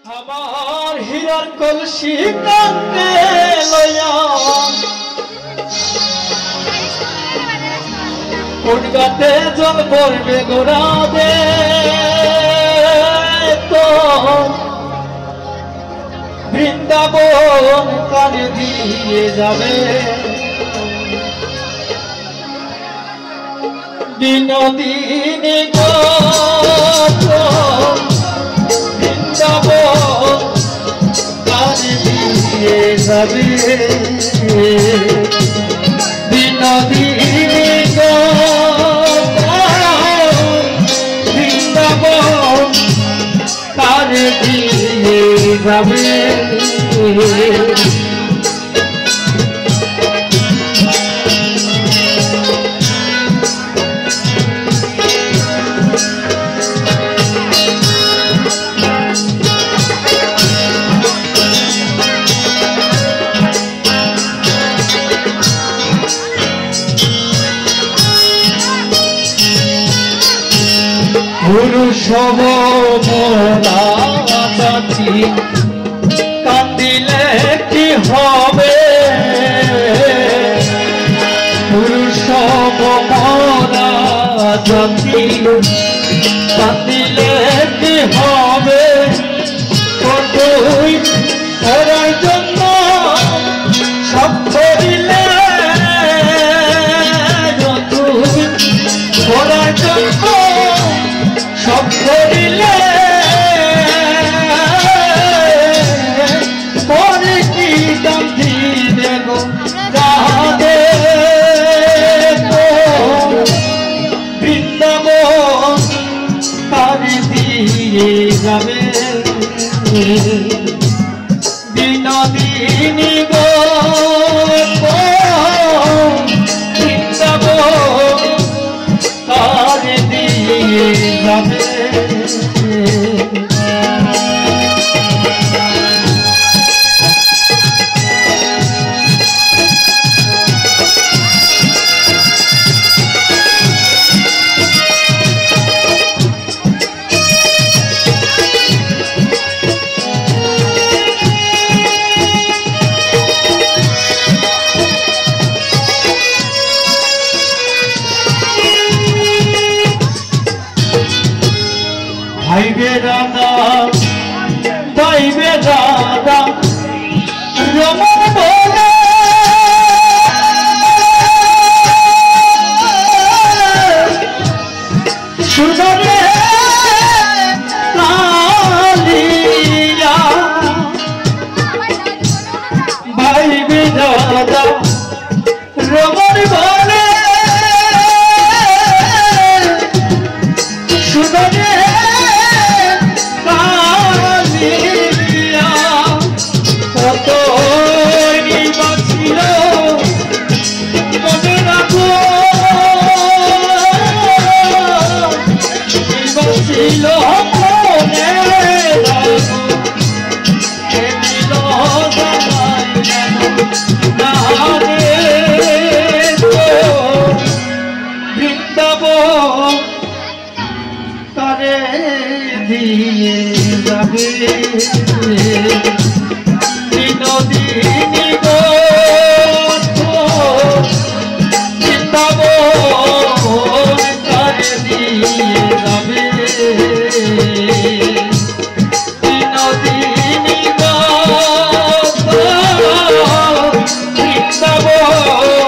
আমার হীরার কলসি কান্দে লয়া কোন গাতে জল পড়বে গোড়া দে তো বৃন্দাবন কানে দিয়ে যাবে বিনোদিনী গো বৃন্দাবন কানে দিয়ে যাবে বিনোদিনী গো বৃন্দাবন কানে দিয়ে যাবে পুরুষ মোরা জাতি কান্দিলে কি হবে পুরুষ মোরা জাতি কান্দিলে কি হবে কতই করার জন্য সব করিলে যতই করার জন্য সব করিলে পরে কি গান্ধী দেব রাধে বৃন্দাবন তারে দিয়ে যাবে বিনোদিনী গো বৃন্দাবন তারে দিয়ে যাবে ভাইবে দাদা রমণ বলে শুনলে কালিয়া ভাইবে দাদা রমণ বলে শুনলে বৃন্দাবন তারে দিয়ে যাবে বিনোদিনী গো বৃন্দাবন তারে দিয়ে যাবে বিনোদিনী গো বৃন্দাবন